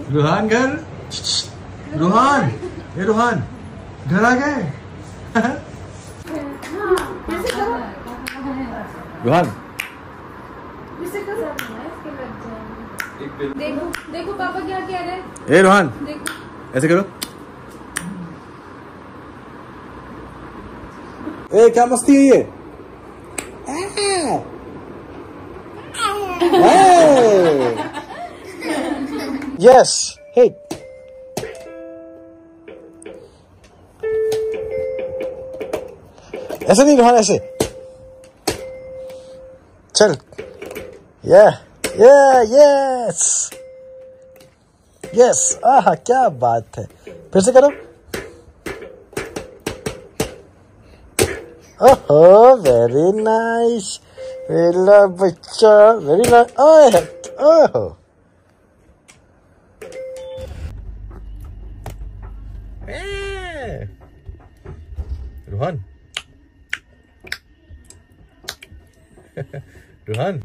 रूहान घर। रूहान, ये रूहान घर आ गए। रूहान देखो देखो पापा क्या कह रहे हैं। ए रूहान देखो ऐसे करो। ए क्या मस्ती है ये। यस हे ऐसे नहीं रूहान, ऐसे चल। यस यस, आहा क्या बात है। फिर से करो। ओहो वेरी नाइस, वेला बच्चा, वेरी नाइस। ओहो रूहान रूहान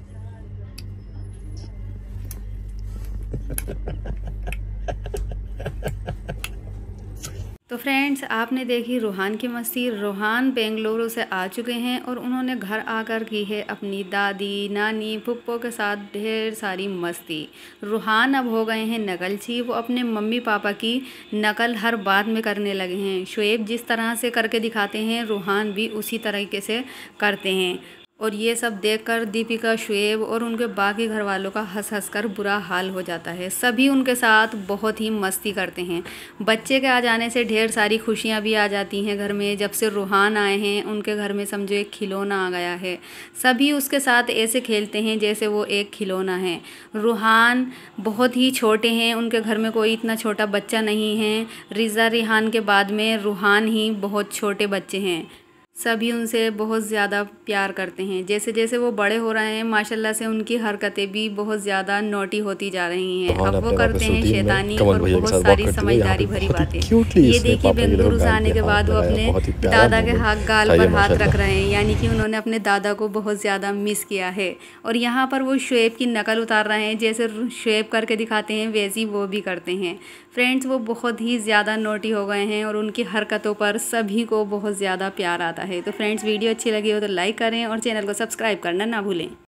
तो फ्रेंड्स, आपने देखी रूहान की मस्ती। रूहान बेंगलुरु से आ चुके हैं और उन्होंने घर आकर की है अपनी दादी, नानी, फुप्पो के साथ ढेर सारी मस्ती। रूहान अब हो गए हैं नकलची। वो अपने मम्मी पापा की नकल हर बात में करने लगे हैं। शुएब जिस तरह से करके दिखाते हैं, रूहान भी उसी तरीके से करते हैं। और ये सब देखकर दीपिका, शुएब और उनके बाकी घर वालों का हंस हंस कर बुरा हाल हो जाता है। सभी उनके साथ बहुत ही मस्ती करते हैं। बच्चे के आ जाने से ढेर सारी खुशियां भी आ जाती हैं घर में। जब से रूहान आए हैं, उनके घर में समझो एक खिलौना आ गया है। सभी उसके साथ ऐसे खेलते हैं जैसे वो एक खिलौना है। रूहान बहुत ही छोटे हैं, उनके घर में कोई इतना छोटा बच्चा नहीं है। रिज़ा रिहान के बाद में रूहान ही बहुत छोटे बच्चे हैं। सभी उनसे बहुत ज़्यादा प्यार करते हैं। जैसे जैसे वो बड़े हो रहे हैं, माशाल्लाह से उनकी हरकतें भी बहुत ज़्यादा नोटी होती जा रही हैं। अब वो करते हैं शैतानी और बहुत सारी समझदारी भरी बातें। ये देखिए, बेंगलुरु से आने के बाद वो अपने दादा के गाल पर हाथ रख रहे हैं, यानी कि उन्होंने अपने दादा को बहुत ज़्यादा मिस किया है। और यहाँ पर वो शुएब की नकल उतार रहे हैं। जैसे शुएब करके दिखाते हैं वैसी वो भी करते हैं। फ्रेंड्स, वो बहुत ही ज़्यादा नोटी हो गए हैं और उनकी हरकतों पर सभी को बहुत ज़्यादा प्यार आता है। तो फ्रेंड्स, वीडियो अच्छी लगी हो तो लाइक करें और चैनल को सब्सक्राइब करना ना भूलें।